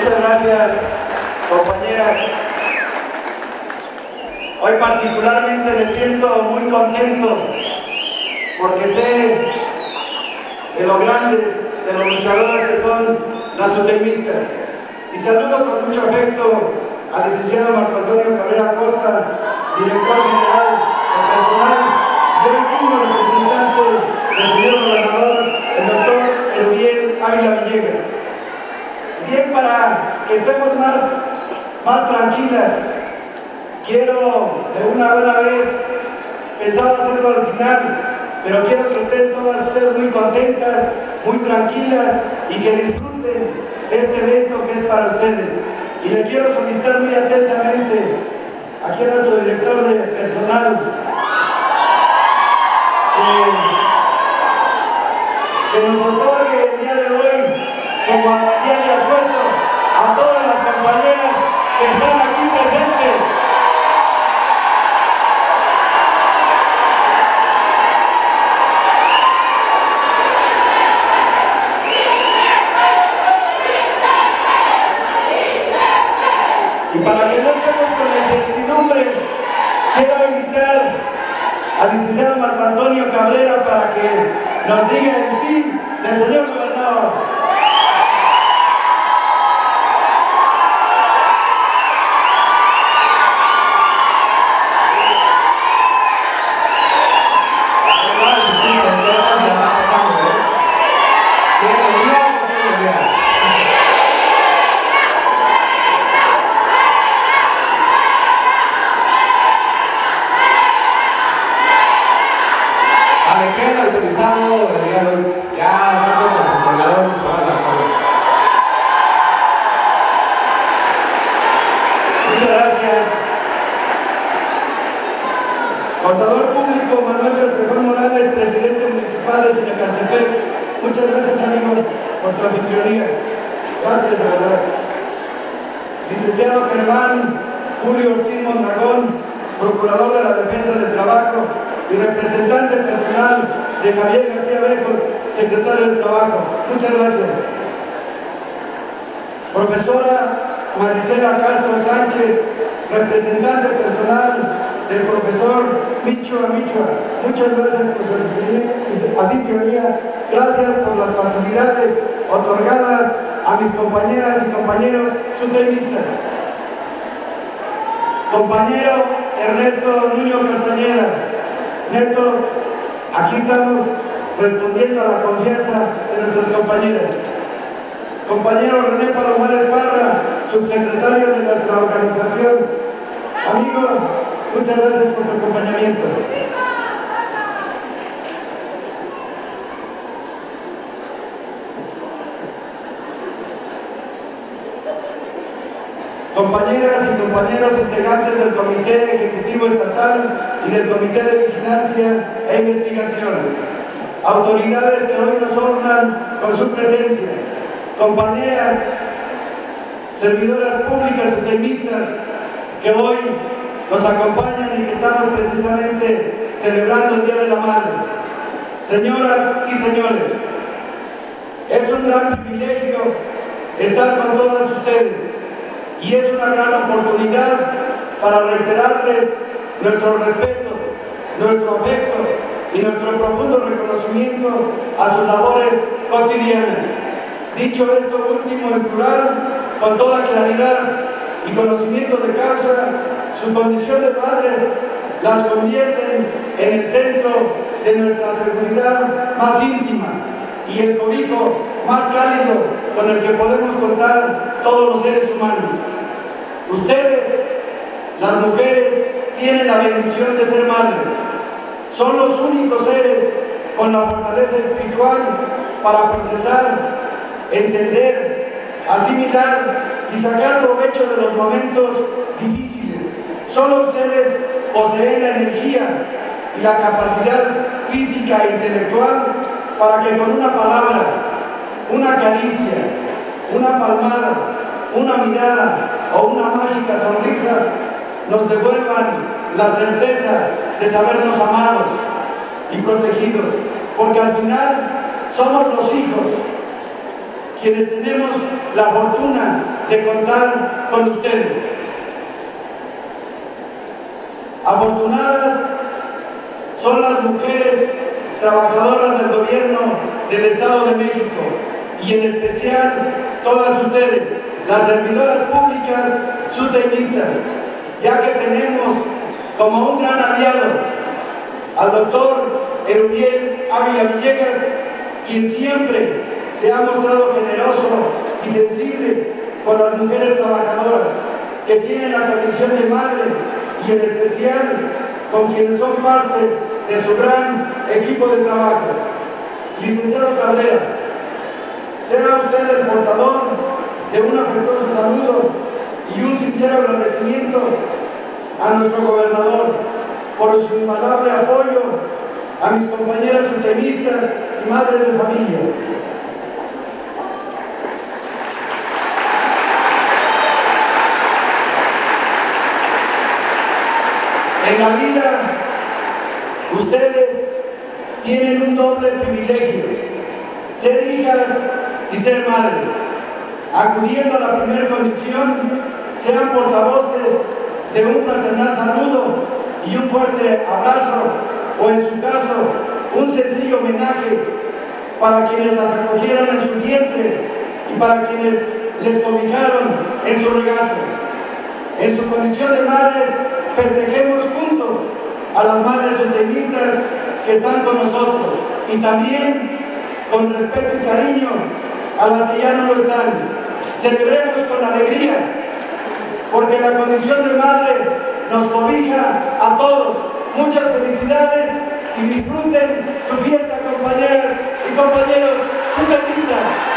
Muchas gracias, compañeras. Hoy particularmente me siento muy contento porque sé de lo grandes, de los luchadoras que son las UTEMistas. Y saludo con mucho afecto al licenciado Marco Antonio Cabrera Costa, director general del personal, y hoy como representante del señor gobernador, el doctor Erubiel Ávila Villegas. Bien, para que estemos más tranquilas, quiero de una buena vez, pensaba hacerlo al final, pero quiero que estén todas ustedes muy contentas, muy tranquilas y que disfruten este evento que es para ustedes. Y le quiero solicitar muy atentamente aquí a nuestro director de personal que nos otorgue el día de hoy como día de asueto a todas las compañeras que están aquí presentes. Y para que no estemos con la incertidumbre, quiero invitar al licenciado Marco Antonio Cabrera para que nos diga el sí del señor gobernador. Queda autorizado el día de hoy. Ya, no con los controladores, vamos a acuerdo. Muchas gracias. Contador público Manuel Castrejón Morales, presidente municipal de Sinacantepec. Muchas gracias, amigo, por tu anfitrionía. Gracias, de verdad. Licenciado Germán Julio Ortiz Mondragón, procurador de la Defensa del Trabajo y representante personal de Javier García Bejos, secretario del Trabajo. Muchas gracias. Profesora Marisela Castro Sánchez, representante personal del profesor Michoa. Muchas gracias por su anfitrionía. Gracias por las facilidades otorgadas a mis compañeras y compañeros sutemistas. Compañero Ernesto Nuño Castañeda, Neto, aquí estamos respondiendo a la confianza de nuestras compañeras. Compañero René Palomares Parra, subsecretario de nuestra organización. Amigo, muchas gracias por tu acompañamiento. Compañeras y compañeros integrantes del Comité Ejecutivo Estatal y del Comité de Vigilancia e Investigación, autoridades que hoy nos honran con su presencia, compañeras, servidoras públicas utemistas que hoy nos acompañan y que estamos precisamente celebrando el Día de la Madre. Señoras y señores, es un gran privilegio estar con todas ustedes. Y es una gran oportunidad para reiterarles nuestro respeto, nuestro afecto y nuestro profundo reconocimiento a sus labores cotidianas. Dicho esto último en plural, con toda claridad y conocimiento de causa, su condición de padres las convierten en el centro de nuestra seguridad más íntima y el cobijo más cálido con el que podemos contar todos los seres humanos. Ustedes, las mujeres, tienen la bendición de ser madres. Son los únicos seres con la fortaleza espiritual para procesar, entender, asimilar y sacar provecho de los momentos difíciles. Solo ustedes poseen la energía y la capacidad física e intelectual para que con una palabra, una caricia, una palmada, una mirada o una mágica sonrisa nos devuelvan la certeza de sabernos amados y protegidos, porque al final somos los hijos quienes tenemos la fortuna de contar con ustedes. Afortunadas son las mujeres trabajadoras del gobierno del Estado de México y en especial todas ustedes, las servidoras públicas suteinistas, ya que tenemos como un gran aliado al doctor Erubiel Ávila Villegas, quien siempre se ha mostrado generoso y sensible con las mujeres trabajadoras que tienen la condición de madre y en especial con quienes son parte de su gran equipo de trabajo. Licenciado Cabrera, sea usted el portador de un afectuoso saludo y un sincero agradecimiento a nuestro gobernador por su invaluable apoyo a mis compañeras suteinistas y madres de familia. En la vida, ustedes tienen un doble privilegio: ser hijas y ser madres. Acudiendo a la primera condición, sean portavoces de un fraternal saludo y un fuerte abrazo, o en su caso, un sencillo homenaje para quienes las acogieron en su vientre y para quienes les cobijaron en su regazo. En su condición de madres, festejemos juntos a las madres suteinistas que están con nosotros y también con respeto y cariño a las que ya no lo están. Celebremos con alegría, porque la condición de madre nos cobija a todos. Muchas felicidades y disfruten su fiesta, compañeras y compañeros suteinistas.